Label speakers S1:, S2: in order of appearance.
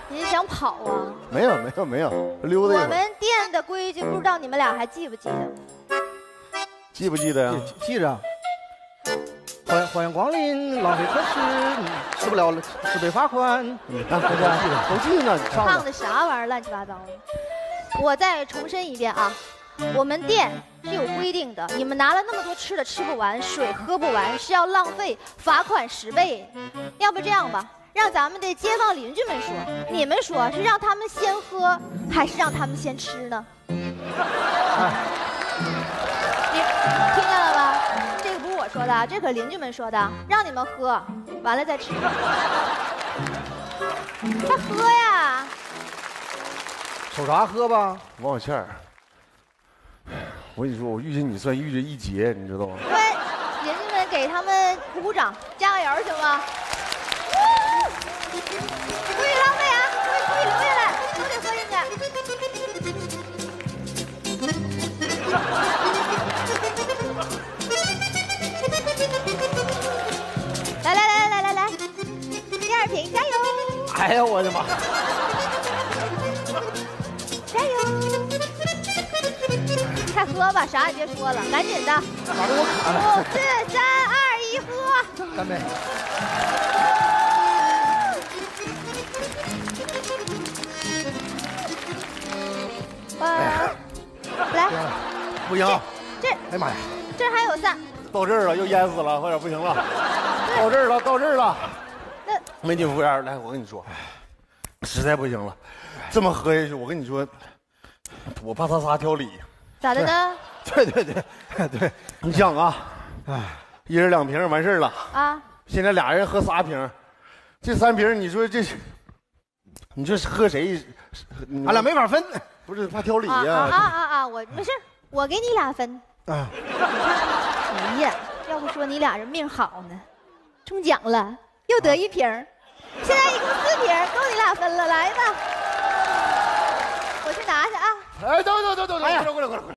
S1: 您想跑啊？
S2: 没有没有没有，溜达一会儿。
S1: 我们店的规矩不知道你们俩还记不记得？
S2: 记不记得呀？
S3: 记着。欢迎光临，浪费可吃，吃不了吃被罚款。
S2: 啊，都记着呢，你唱
S1: 唱的啥玩意儿，乱七八糟的。我再重申一遍啊，我们店是有规定的，你们拿了那么多吃的吃不完，水喝不完，是要浪费，罚款10倍。要不这样吧，让咱们的街坊邻居们说，你们说是让他们先喝，还是让他们先吃呢？你听见了吧？这个不是我说的，这可邻居们说的，让你们喝，完了再吃。快喝呀！
S3: 瞅啥喝吧？
S2: 王小倩儿，我跟你说，我遇见你算遇见一劫，你知道吗？
S1: 各位邻居们给他们鼓鼓掌，加个油行吗？不许浪费啊！各位不许留下来，都得喝进去。来，第二瓶加油！
S3: 哎呀，我的妈！
S1: 加油！快喝吧，啥也别说了，赶紧的。
S3: 咋的？我渴了。
S1: 5、4、3、2、1，喝！
S3: 干杯！
S1: 来，
S2: 不行，
S1: 这，
S3: 哎呀妈呀！
S1: 这还有3。
S2: 到这儿了，又淹死了，快点，不行了，到这儿了，到这儿了。
S1: 那
S2: 美女服务员，来，我跟你说，实在不行了，这么喝下去，我跟你说，我怕他仨挑理。
S1: 咋的呢？
S3: 对，
S2: 你想啊，一人2瓶完事儿了
S1: 啊，
S2: 现在俩人喝3瓶，这3瓶，你说这，你说喝谁？
S3: 俺俩没法分。
S2: 不是怕挑理呀？
S1: 我没事，我给你俩分。
S3: 啊，
S1: 哎呀，要不说你俩人命好呢，中奖了，又得1瓶，现在一共4瓶，够你俩分了。来吧，我去拿去啊。
S2: 哎，等，
S3: 哎呀，
S2: 过来。